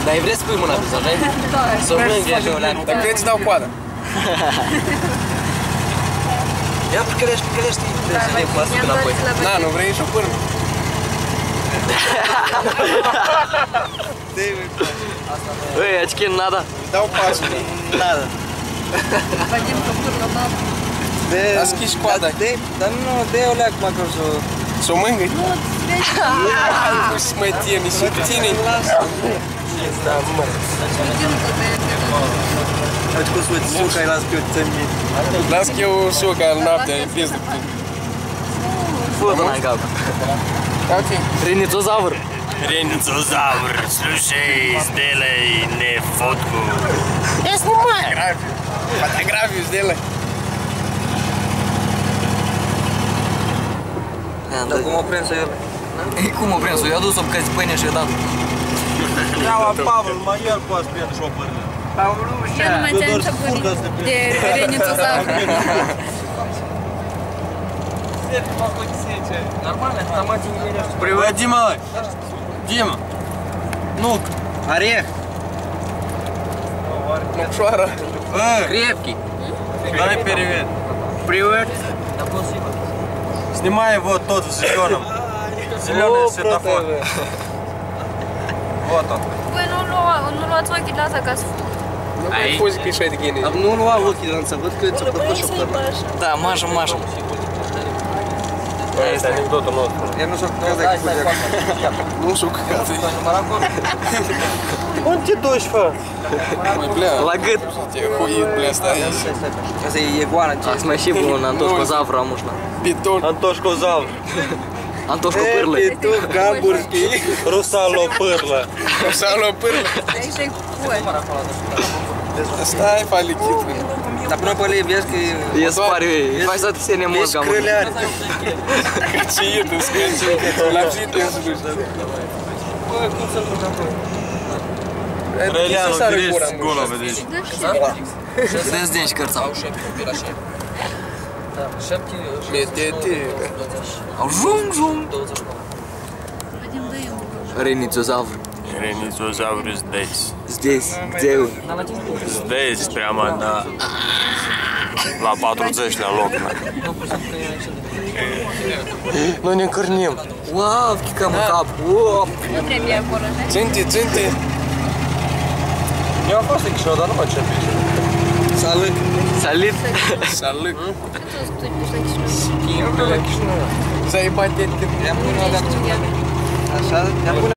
Dar vrei să pui mâna pe zona, vrei? Da. Să o mângâi așa o leacă. Dacă îți dau coadă. Ia pe care știi, trebuie să iei coasă până apoi. Da, nu vrei nici o pârnă. Băi, aici că nada. Dau pasul. Nada. Vedem că pârnă, da. A schis coada. Dar nu, dă-i o leacă măcar să o... Să o mângâi? Nu, vezi? Nu să mai ține, să ține. Da, mă. Vedem că Faci cum să-ți suca, îi las pe eu țămi. Las că eu suca noaptea, e prins de putin. Fă-o în cap. Ok. Renițozaur. Ренцозавр, слушай, сделай мне фотку. Я снимаю. Фотографию сделай. Dar cum o prins eu? Cum o prins eu? Eu adus-o bucăți pâine și-i dat. Ia, Pavel, mai el poate prinde și o pârnă. eu nu mai ți-am început de renițozaur. Нормально, там один не Привет, Дима! Дима! Ну, орех! Мокшоара. Крепкий. Дай привет! Привет! Снимай вот тот в зеленом. Зеленый светофор. Вот он. Băi, nu luați ochii de asta ca să fug. Nu mai fuzi că e de gine. Nu lua ochii de la să văd că ți-a plăcut și până. Da, Маша. Это анекдот у нас. Я nu știu că dacă fuge. Nu știu că Он тебе дождь, фа. Ой, бля. La gât. Te huit, bля, stai aici. Asta e iguana. Asta mai și bun, Antoșco Zavra mușna. Бетон. Антошко Завр. Antoșco Pârlă. Петух гамбургский. Русало пырло. Сало пârlă. Aici e cu Stai, palichit. Dar până pe lei vezi că e spare, faci să te sene mult cam. Крыляр. Качиет, скачет. Лапшит, я слышу. Крыляр, уберись голову здесь. Vezi din șcărțau. Au jung. Vedem de eu. Renițozavr. Ренцозавр здесь. Здесь, где он? Здесь, прямо la 40 la loc. Ну не корнем. Uau, chicăm în cap. Nu trebuie acolo, ne? Цинти. Eu am fost Chișinău, dar nu mă cer pe aici. Salut. Salut. Tu ești la Chișinău. Заебать, я Așa,